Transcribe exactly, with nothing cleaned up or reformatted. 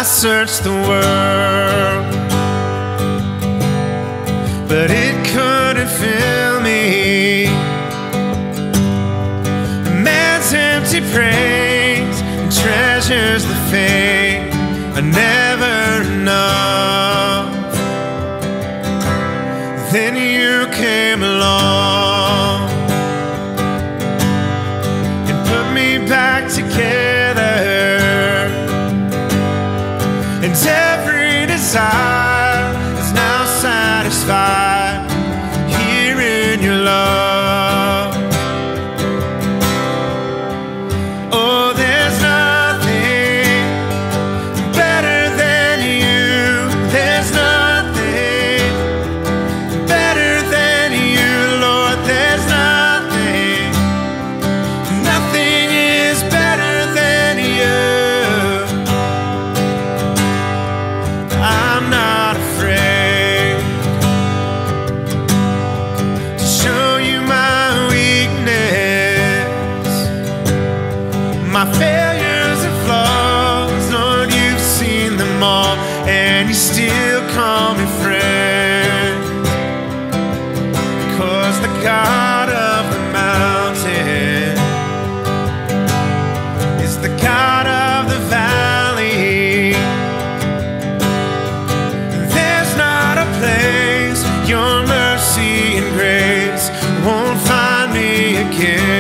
I searched the world, but it couldn't fill me. A man's empty praise and treasures the fame are never enough. Then you came along and put me back together, and every desire is now satisfied here in your love. Oh, there's nothing better than you. There's nothing better than you, Lord. There's nothing, nothing is better than you. I'm not afraid to show you my weakness, my failures and flaws. Lord, you've seen them all, and you still call me friend. 'Cause the God of the mountain is the God of the valley. There's not a place your mercy and grace won't find me again.